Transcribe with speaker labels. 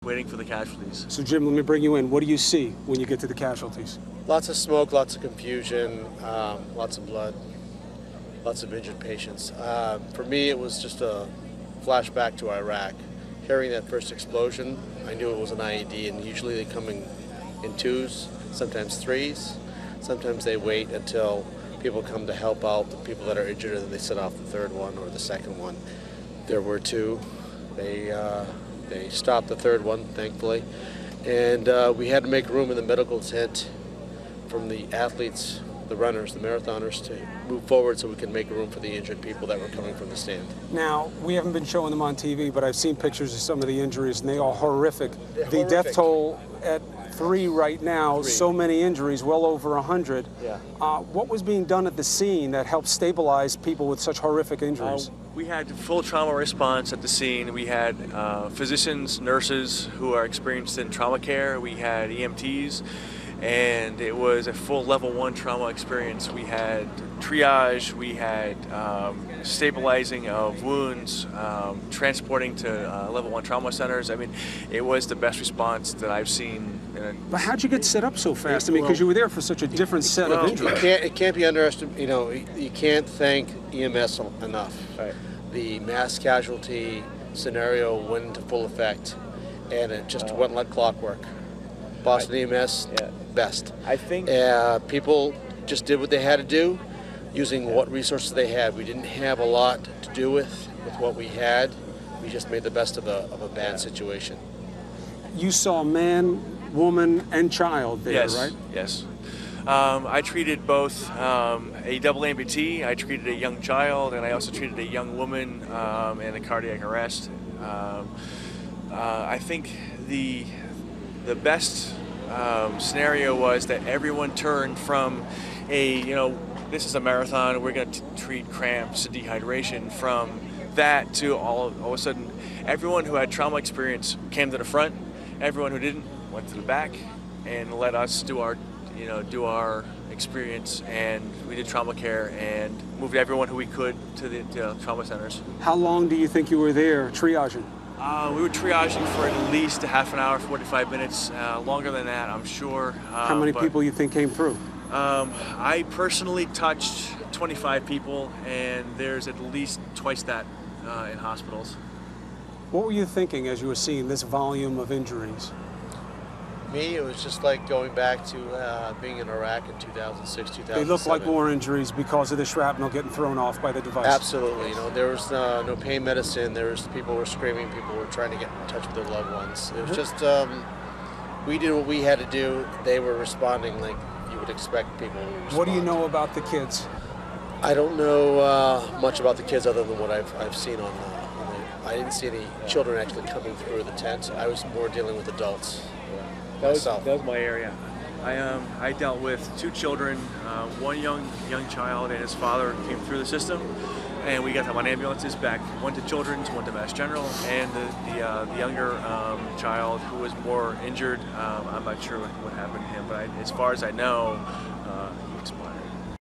Speaker 1: waiting for the casualties.
Speaker 2: So Jim, let me bring you in. What do you see when you get to the casualties?
Speaker 3: Lots of smoke, lots of confusion, lots of blood, lots of injured patients. For me, it was just a flashback to Iraq. Hearing that first explosion, I knew it was an IED, and usually they come in twos, sometimes threes. Sometimes they wait until people come to help out the people that are injured, and then they set off the third one or the second one. There were two. They stopped the third one, thankfully, and we had to make room in the medical tent from the athletes, the runners, the marathoners, to move forward so we can make room for the injured people that were coming from the stand.
Speaker 2: Now, we haven't been showing them on TV, but I've seen pictures of some of the injuries, and they are horrific.
Speaker 3: They're
Speaker 2: the
Speaker 3: horrific.
Speaker 2: death toll at 3 right now,
Speaker 3: 3.
Speaker 2: so many injuries, well over 100.
Speaker 3: Yeah.
Speaker 2: What was being done at the scene that helped stabilize people with such horrific injuries?
Speaker 1: We had full trauma response at the scene. We had physicians, nurses who are experienced in trauma care. We had EMTs, and it was a full level 1 trauma experience. We had triage, we had stabilizing of wounds, transporting to level 1 trauma centers. I mean, it was the best response that I've seen.
Speaker 2: But how'd you get set up so fast? I mean, because you were there for such a different set of injuries.
Speaker 3: It can't be underestimated. You know, you can't thank EMS enough.
Speaker 1: Right.
Speaker 3: The mass casualty scenario went into full effect, and it just went like clockwork. Boston EMS, best.
Speaker 1: I think
Speaker 3: people just did what they had to do, using what resources they had. We didn't have a lot to do with what we had. We just made the best of a bad situation.
Speaker 2: You saw man, woman, and child there,
Speaker 1: yes,
Speaker 2: right?
Speaker 1: Yes. I treated both a double amputee, I treated a young child, and I also treated a young woman in a cardiac arrest. I think the best scenario was that everyone turned from this is a marathon, we're going to treat cramps and dehydration, from that to all of a sudden everyone who had trauma experience came to the front, everyone who didn't went to the back, and let us do our experience, and we did trauma care and moved everyone who we could to the trauma centers.
Speaker 2: How long do you think you were there triaging?
Speaker 1: We were triaging for at least a half an hour, 45 minutes, longer than that, I'm sure.
Speaker 2: How many people you think came through?
Speaker 1: I personally touched 25 people, and there's at least twice that in hospitals.
Speaker 2: What were you thinking as you were seeing this volume of injuries?
Speaker 3: Me, it was just like going back to being in Iraq in 2006, 2007.
Speaker 2: They look like war injuries because of the shrapnel getting thrown off by the device.
Speaker 3: Absolutely. You know, there was no pain medicine. There was people were screaming. People were trying to get in touch with their loved ones. It was just we did what we had to do. They were responding like you would expect people to respond.
Speaker 2: What do you know about the kids?
Speaker 3: I don't know much about the kids other than what I've seen on I didn't see any children actually coming through the tent. I was more dealing with adults.
Speaker 1: That was my area. I dealt with 2 children, one young child and his father came through the system, and we got them on ambulances back. One to Children's, one to Mass General, and the younger child who was more injured. I'm not sure what happened to him, but as far as I know, he expired.